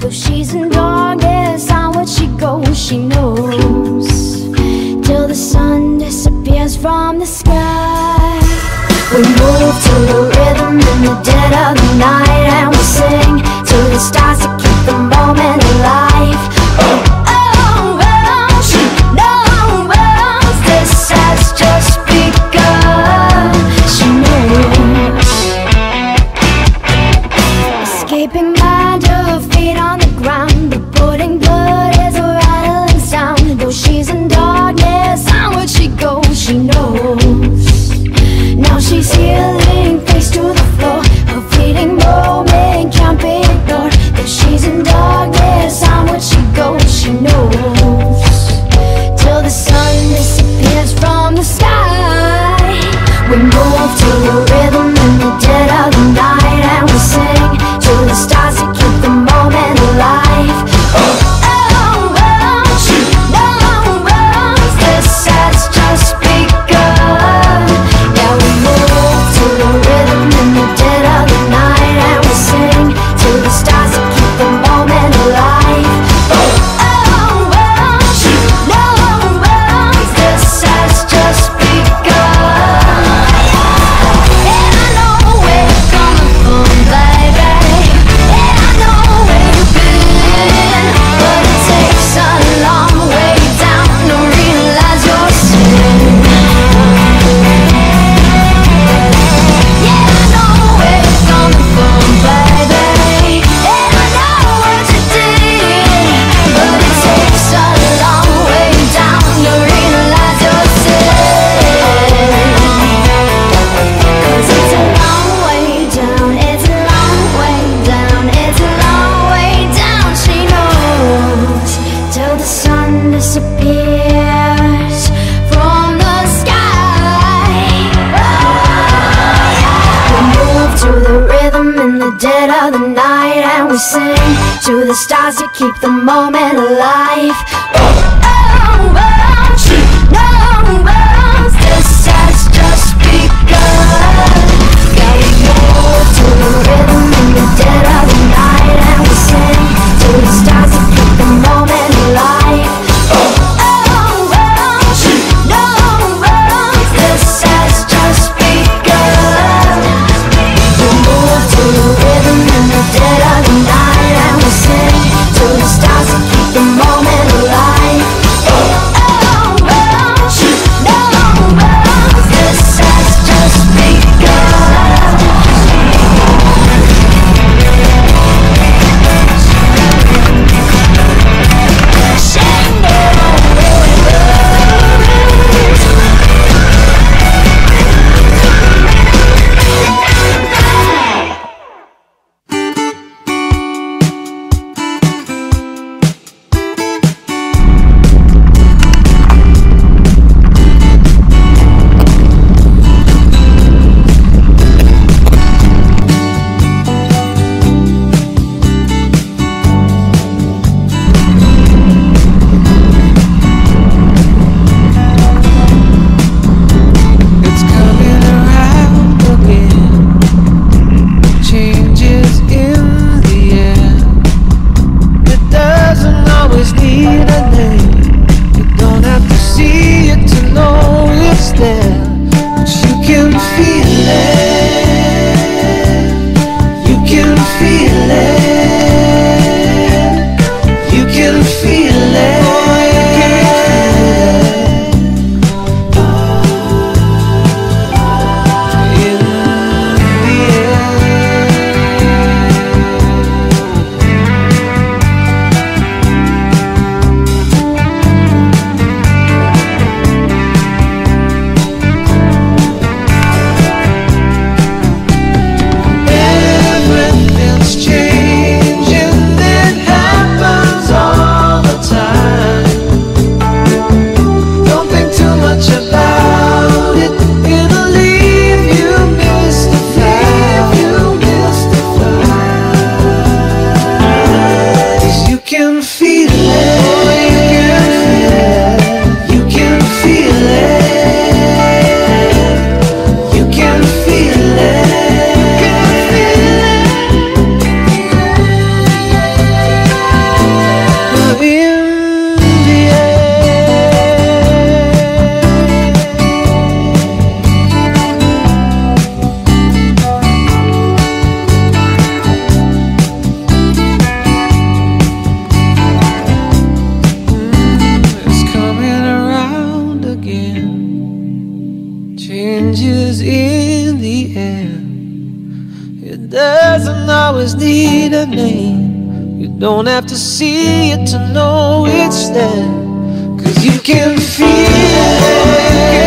Though she's in darkness, onward she goes, she knows, till the sun disappears from the sky. We move to the rhythm in the dead of the night, and we sing to the stars to keep the moment alive. Oh, oh, oh, she knows this has just begun. She knows. Escaping by defeat on the ground, but putting blood is a rattling sound. Though she's in darkness, onward she goes, she knows. Now she's healing, face to the floor. Her fleeting moment can't be ignored. That she's in darkness, onward she goes, she knows, till the sun disappears from the sky. We move to the rhythm in the dead of the night, and we sing to the stars to keep the moment alive. Oh, oh, oh, she knows this has just begun. Yeah, we move to the rhythm in the dead of the night, and we sing to the stars to keep the moment alive. Oh, oh, oh, she knows this has just begun. And I know where you're coming from, baby, and I know where you've been, but it takes a long way down to realize your sin. Yeah, I know where you're coming from, baby, and I know what you did, but it takes a long way down to realize your sin. 'Cause it's a long way down, it's a long way down, it's a long way down, she knows, till the sun disappears from the sky. We move to the rhythm in the dead of the night, and we sing to the stars to keep the moment alive. Oh, oh, oh, she knows this has just begun. Yeah, we move to the rhythm in the dead of the night, and we sing to the stars to keep the moment alive. Oh, oh, oh, she knows this has just begun. We move to the rhythm in the dead of the night, and we sing to the stars to keep the moment alive. Changes in the air. It doesn't always need a name. You don't have to see it to know it's there. 'Cause you can feel it.